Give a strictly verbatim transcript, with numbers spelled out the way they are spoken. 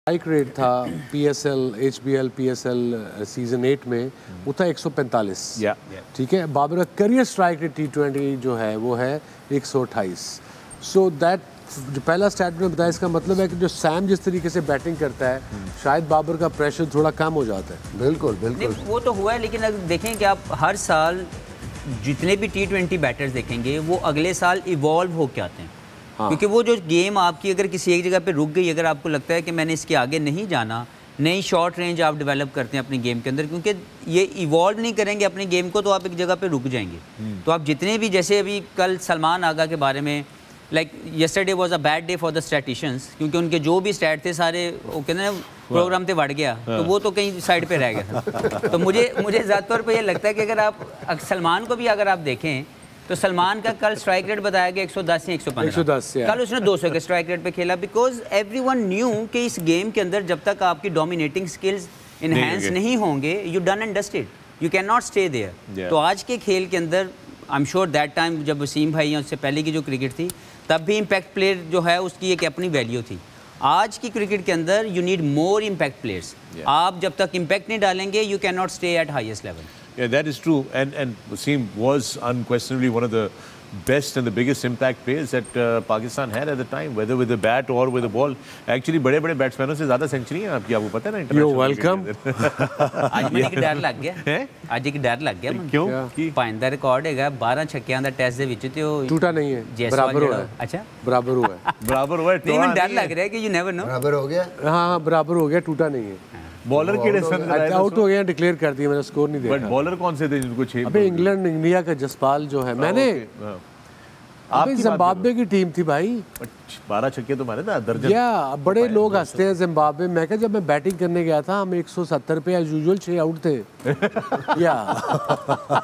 Strike rate था PSL, HBL, PSL season eight में वो था एक सौ पैंतालीस। ठीक है, बाबर का career strike rate T twenty जो है वो है एक सौ अट्ठाईस। सो दैट जो पहला स्टैट में बताया, इसका मतलब है कि जो सैम जिस तरीके से बैटिंग करता है शायद बाबर का प्रेशर थोड़ा कम हो जाता है। बिल्कुल बिल्कुल वो तो हुआ है, लेकिन अगर देखें कि आप हर साल जितने भी टी ट्वेंटी बैटर्स देखेंगे वो अगले साल इवॉल्व होकर आते हैं। हाँ। क्योंकि वो जो गेम आपकी अगर किसी एक जगह पे रुक गई, अगर आपको लगता है कि मैंने इसके आगे नहीं जाना, नई शॉर्ट रेंज आप डेवलप करते हैं अपनी गेम के अंदर, क्योंकि ये इवॉल्व नहीं करेंगे अपनी गेम को तो आप एक जगह पे रुक जाएंगे। तो आप जितने भी, जैसे अभी कल सलमान आगा के बारे में, like yesterday was a bad day for the statisticians, क्योंकि उनके जो भी स्टैट थे सारे वो कहते हैं प्रोग्राम पे बढ़ गया, तो वो तो कहीं साइड पे रह गया था। तो मुझे मुझे ज़्यादा तौर पे ये लगता है कि अगर आप सलमान को भी अगर आप देखें तो सलमान का कल स्ट्राइक रेट बताया गया एक सौ दस या एक सौ पंद्रह, कल उसने दो सौ के स्ट्राइक रेट पे खेला, बिकॉज एवरीवन न्यू कि इस गेम के अंदर जब तक आपकी डोमिनेटिंग स्किल्स इनहेंस नहीं होंगे, you done and dusted, you can not stay there. तो आज के खेल के अंदर I am sure that time जब वसीम भाई या उससे पहले की जो क्रिकेट थी तब भी इम्पैक्ट प्लेयर जो है उसकी एक अपनी वैल्यू थी। आज की क्रिकेट के अंदर you need more impact players. आप जब तक इम्पैक्ट नहीं डालेंगे you can not stay at highest level. Yeah, that is true, and and Wasim was unquestionably one of the best and the biggest impact players that uh, Pakistan had at the time, whether with the bat or with the ball. Actually, बड़े बड़े बैट्समैनों से ज़्यादा century हैं आपकी, आपको पता है ना? You're welcome. आज मैंने एक डर लग गया है, आज एक डर लग गया। क्यों? पाइंदा रिकॉर्ड है बारह छक्कियां दा टेस्ट दे विच ते ओ टूटा नहीं है, बराबर हुआ है। अच्छा, बराबर हुआ है, बराबर हुआ है। नहीं, मैं डर लग रहा है कि यू नेवर नो, बराबर हो गया। हाँ हाँ बराबर हो गया, टूटा नहीं है। बॉलर के आउट हो गया, डिक्लेयर कर दिया, मैंने स्कोर नहीं देखा। बट बॉलर कौन से थे जिनको छह? अबे इंग्लैंड इंडिया का जसपाल जो है, मैंने अबे जिम्बाब्वे की टीम थी भाई, बारह छक्के तो मारे ना दर्जन। या बड़े लोग हंसते हैं जिम्बाब्वे। मैं क्या, जब मैं बैटिंग करने गया था हम एक सौ सत्तर पे एज यूजुअल छह आउट थे। या